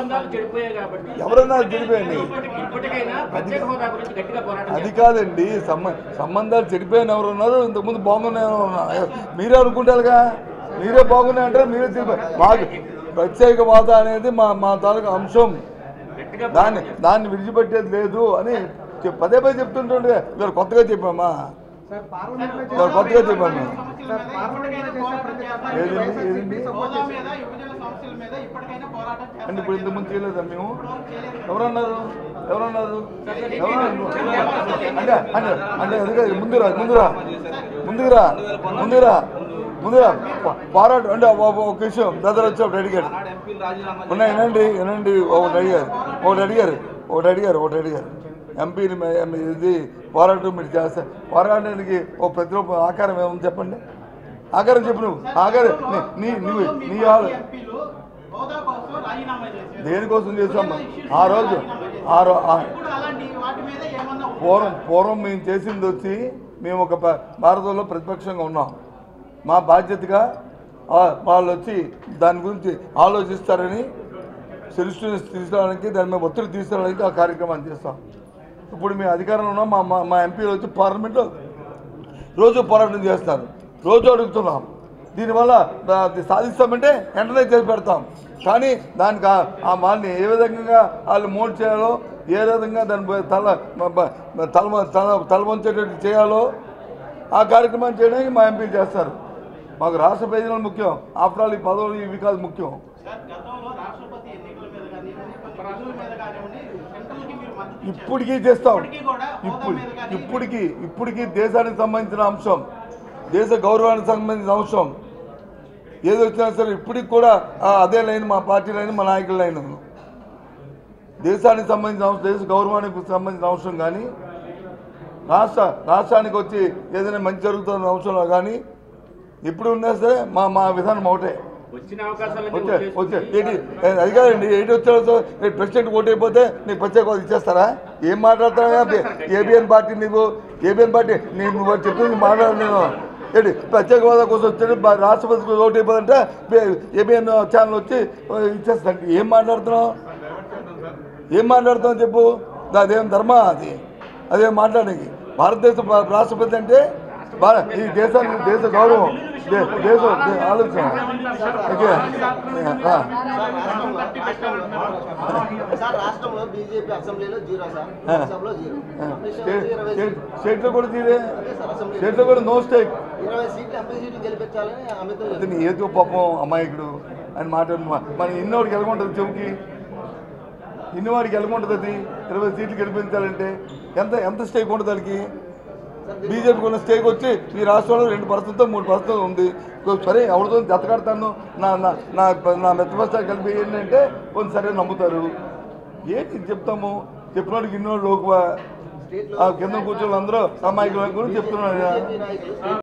ఎవరన్నా చెడిపోయండి, అది కాదండి. సంబంధాలు చెడిపోయిన ఎవరు ఉన్నారు, ఇంతకుముందు బాగున్నాయి ఎవరు ఉన్నారు. మీరే అనుకుంటారుగా, మీరే బాగున్నాయి అంటారు, మీరే చెడిపోయి. మాకు ప్రత్యేక హోదా అనేది మా తాలూకా అంశం, దాన్ని విడిచిపెట్టేది లేదు అని పదే పదే చెప్తుంటే ఇవాళ కొత్తగా చెప్పామా, కొత్తగా చెప్పాము. అంటే ఇప్పుడు ఇంతకుముందు చేయలేదా మేము? ఎవరన్నారు అంటే అంటే అంటే అందుకే ముందురా పోరాటం అంటే ఒక విషయం బ్రదర్ వచ్చి అడిగాడు. వినండి ఒకటి అడిగారు ఎంపీని ఇది పోరాటం మీరు చేస్తారు, పోరాటానికి ఓ ప్రతిరూప ఆకారం ఏమని చెప్పండి, ఆకారం చెప్పు. నువ్వు ఆకారం నీ దేనికోసం చేసామా ఆ రోజు? పూర్వం మేము చేసింది వచ్చి మేము ఒక భారతంలో ప్రతిపక్షంగా ఉన్నాం. మా బాధ్యతగా వాళ్ళు వచ్చి దాని గురించి ఆలోచిస్తారని సొల్యూషన్ తీసుకోవడానికి, దాని మీద ఒత్తిడి తీసుకురావడానికి ఆ కార్యక్రమాన్ని చేస్తాం. ఇప్పుడు మేము అధికారంలో ఉన్నాం. మా ఎంపీలు వచ్చి పార్లమెంట్లో రోజు పోరాటం చేస్తారు, రోజు అడుగుతున్నాం. దీనివల్ల సాధిస్తామంటే వెంటనే చేసి పెడతాం. కానీ దానికి ఆ వాళ్ళని ఏ విధంగా వాళ్ళు మోడ్ చేయాలో, ఏ విధంగా దాని తలవంచేటట్టు చేయాలో ఆ కార్యక్రమాన్ని చేయడానికి మా ఎంపీలు చేస్తారు. మాకు రాష్ట్ర ప్రయోజనాలు ముఖ్యం. ఆఫ్టర్ ఆల్ ఈ పదవులు ఇవి కాదు ముఖ్యం. ఇప్పటికీ చేస్తాం. ఇప్పటికీ దేశానికి సంబంధించిన అంశం, దేశ గౌరవానికి సంబంధించిన అంశం ఏది వచ్చినా సరే ఇప్పటికి కూడా అదే లైన్, మా పార్టీ లైన్, మా నాయకుల లైన్. దేశానికి సంబంధించిన అంశం, దేశ గౌరవానికి సంబంధించిన అంశం కానీ, రాష్ట్రానికి వచ్చి ఏదైనా మంచి జరుగుతున్న అంశంలో కానీ ఎప్పుడు ఉన్నా సరే మా విధానం ఒకటే. అది కాదండి, ఏంటి వచ్చాడు ప్రెసిడెంట్ ఓటు అయిపోతే నీకు ప్రత్యేక హోదా ఇచ్చేస్తారా? ఏం మాట్లాడతారా? ఏబిఎన్ పార్టీ నువ్వు చెప్పింది మాట్లాడు. నేను ఏంటి ప్రత్యేక హోదా కోసం వచ్చాడు, రాష్ట్రపతి ఓటు అయిపోతుంటే ఏబిఎన్ ఛానల్ వచ్చి ఇచ్చేస్తా. ఏం మాట్లాడుతున్నావు చెప్పు. అదేం ధర్మ? అదేం మాట్లాడడానికి? భారతదేశ రాష్ట్రపతి అంటే ఈ దేశానికి దేశ గౌరవం, దేశ ఆలోచన. స్టేట్లో కూడా తీరే, స్టేట్లో కూడా నో స్టేక్. ఏదో పాపం అమాయకుడు అని మాట్లాడు. మన ఇన్నోడికి ఎలాగుంటుంది చెవుకి, ఇన్నవాడికి ఎలాగుంటుంది? అది 20 సీట్లు గెలిపించాలంటే ఎంత స్టేక్ ఉంటుంది దానికి? బీజేపీకి ఉన్న స్టేక్ వచ్చి ఈ రాష్ట్రంలో 2%, 3% ఉంది. సరే ఎవరితో జతకడతాను, నా మెత్తపస్తాలు కలిపి ఏంటంటే కొంచెం సరే నమ్ముతారు. ఏంటి చెప్తాము? చెప్పినోడికి ఇన్నోళ్ళు లోకువా, కింద కూర్చొని అందరూ అమాయకుల గురించి చెప్తున్నాడు.